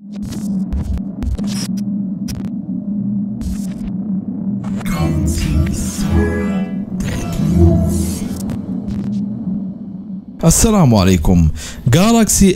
السلام عليكم. جالاكسي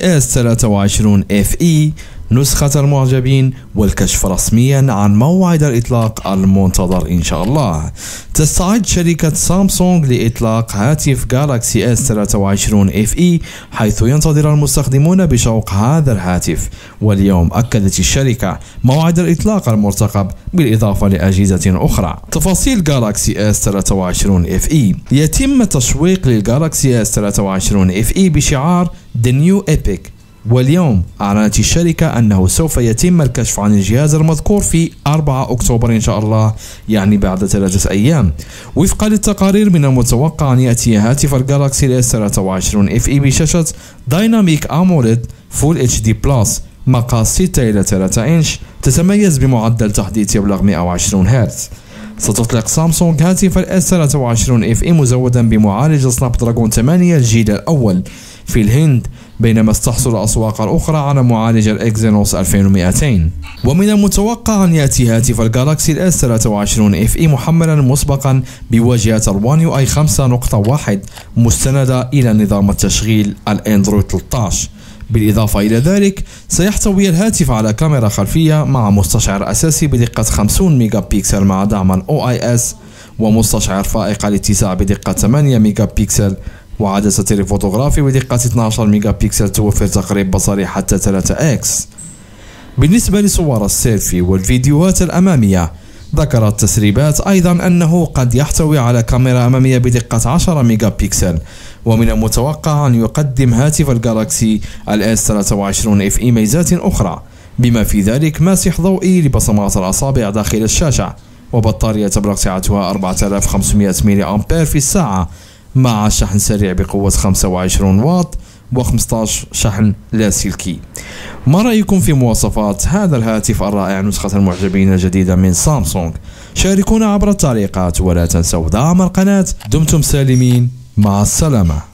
S23 FE نسخة المعجبين والكشف رسميا عن موعد الإطلاق المنتظر إن شاء الله. تستعد شركة سامسونج لإطلاق هاتف جالاكسي S23 FE، حيث ينتظر المستخدمون بشوق هذا الهاتف، واليوم أكدت الشركة موعد الإطلاق المرتقب بالإضافة لأجهزة أخرى. تفاصيل جالاكسي S23 FE: يتم التسويق للجالاكسي S23 FE بشعار The New Epic، واليوم أعلنت الشركة أنه سوف يتم الكشف عن الجهاز المذكور في 4 أكتوبر إن شاء الله، يعني بعد 3 أيام. وفقا للتقارير من المتوقع أن يأتي هاتف الجالاكسي S23 FE بشاشة دايناميك أموليد فول HD بلس مقاس 6 إلى 3 إنش، تتميز بمعدل تحديث يبلغ 120 هرتز. ستطلق سامسونج هاتف S23 FE مزودا بمعالج سناب دراجون 8 الجيل الأول في الهند، بينما ستحصل الأسواق الأخرى على معالج الإكزينوس 2200. ومن المتوقع أن يأتي هاتف الجالاكسي S23 FE محملا مسبقا بواجهة الوان UI 5.1 مستندة إلى نظام التشغيل الأندرويد 13. بالإضافة إلى ذلك سيحتوي الهاتف على كاميرا خلفية مع مستشعر أساسي بدقة 50 ميجا بكسل مع دعم ال OIS، ومستشعر فائق الاتساع بدقة 8 ميجا بكسل، وعدسة تليفوتوغرافي بدقة 12 ميجا بكسل توفر تقريب بصري حتى 3x. بالنسبة لصور السيلفي والفيديوهات الأمامية، ذكرت تسريبات أيضا أنه قد يحتوي على كاميرا أمامية بدقة 10 ميجا بكسل. ومن المتوقع أن يقدم هاتف الجالاكسي S23 FE ميزات أخرى، بما في ذلك ماسح ضوئي لبصمات الأصابع داخل الشاشة، وبطارية تبلغ سعتها 4500 ملي أمبير في الساعة، مع شحن سريع بقوة 25 واط و15 شحن لاسلكي. ما رأيكم في مواصفات هذا الهاتف الرائع نسخة المعجبين الجديدة من سامسونج؟ شاركونا عبر التعليقات، ولا تنسوا دعم القناة. دمتم سالمين، مع السلامة.